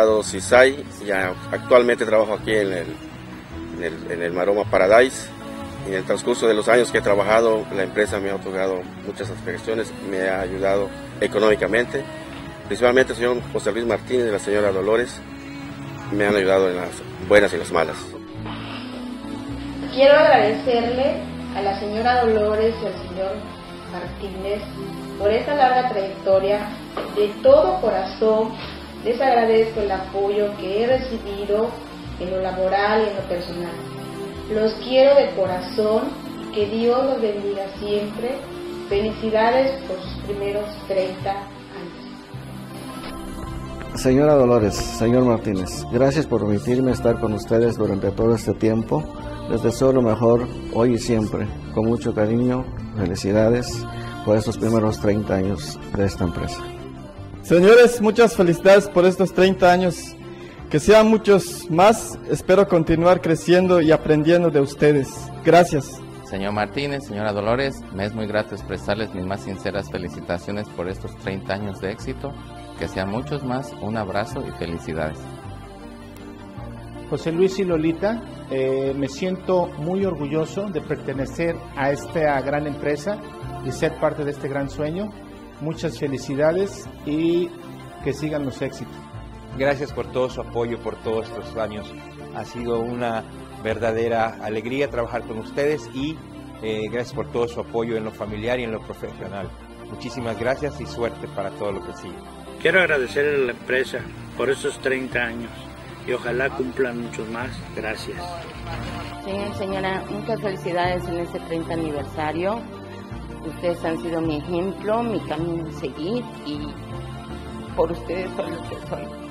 apodado Cisay, y actualmente trabajo aquí en el Maroma Paradise. En el transcurso de los años que he trabajado, la empresa me ha otorgado muchas satisfacciones, me ha ayudado económicamente, principalmente el señor José Luis Martínez y la señora Dolores me han ayudado en las buenas y las malas. Quiero agradecerle a la señora Dolores y al señor Martínez por esta larga trayectoria. De todo corazón les agradezco el apoyo que he recibido en lo laboral y en lo personal. Los quiero de corazón y que Dios los bendiga siempre. Felicidades por sus primeros 30 años. Señora Dolores, señor Martínez, gracias por permitirme estar con ustedes durante todo este tiempo. Les deseo lo mejor hoy y siempre, con mucho cariño. Felicidades por estos primeros 30 años de esta empresa. Señores, muchas felicidades por estos 30 años. Que sean muchos más. Espero continuar creciendo y aprendiendo de ustedes. Gracias. Señor Martínez, señora Dolores, me es muy grato expresarles mis más sinceras felicitaciones por estos 30 años de éxito. Que sean muchos más. Un abrazo y felicidades. José Luis y Lolita, me siento muy orgulloso de pertenecer a esta gran empresa y ser parte de este gran sueño. Muchas felicidades y que sigan los éxitos. Gracias por todo su apoyo por todos estos años. Ha sido una verdadera alegría trabajar con ustedes y gracias por todo su apoyo en lo familiar y en lo profesional. Muchísimas gracias y suerte para todo lo que sigue. Quiero agradecer a la empresa por estos 30 años y ojalá cumplan muchos más. Gracias. Señor, señora, muchas felicidades en este 30 aniversario. Ustedes han sido mi ejemplo, mi camino a seguir y por ustedes soy lo que soy.